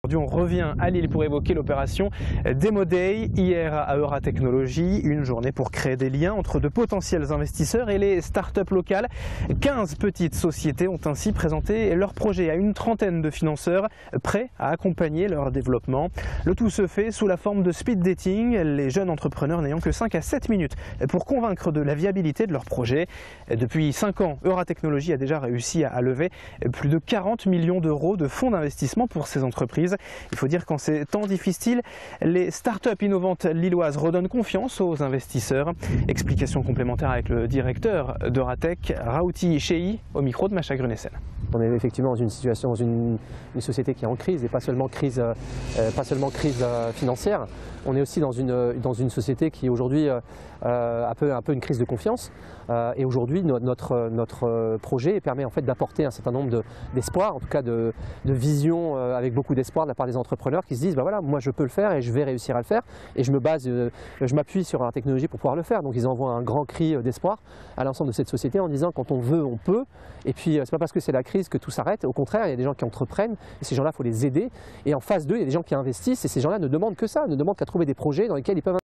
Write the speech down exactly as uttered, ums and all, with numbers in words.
Aujourd'hui, on revient à Lille pour évoquer l'opération Demo Day. Hier à Euratechnologie, une journée pour créer des liens entre de potentiels investisseurs et les startups locales. quinze petites sociétés ont ainsi présenté leurs projets à une trentaine de financeurs prêts à accompagner leur développement. Le tout se fait sous la forme de speed dating, les jeunes entrepreneurs n'ayant que cinq à sept minutes pour convaincre de la viabilité de leur projet. Depuis cinq ans, Euratechnologie a déjà réussi à lever plus de quarante millions d'euros de fonds d'investissement pour ces entreprises. Il faut dire qu'en ces temps difficiles, les startups innovantes lilloises redonnent confiance aux investisseurs. Explication complémentaire avec le directeur d'Euratech, Raouti Chehi, au micro de Macha Grunessen. On est effectivement dans une situation, dans une, une société qui est en crise, et pas seulement crise, euh, pas seulement crise euh, financière. On est aussi dans une, dans une société qui aujourd'hui euh, a un peu, un peu une crise de confiance. Euh, et aujourd'hui, no, notre, notre projet permet en fait d'apporter un certain nombre d'espoir, en tout cas de, de vision euh, avec beaucoup d'espoir de la part des entrepreneurs qui se disent bah voilà, moi je peux le faire et je vais réussir à le faire. Et je me base, euh, je m'appuie sur la technologie pour pouvoir le faire. Donc ils envoient un grand cri d'espoir à l'ensemble de cette société en disant quand on veut, on peut. Et puis c'est pas parce que c'est la crise que tout s'arrête. Au contraire, il y a des gens qui entreprennent et ces gens-là, il faut les aider. Et en face d'eux, il y a des gens qui investissent et ces gens-là ne demandent que ça, ne demandent qu'à trouver des projets dans lesquels ils peuvent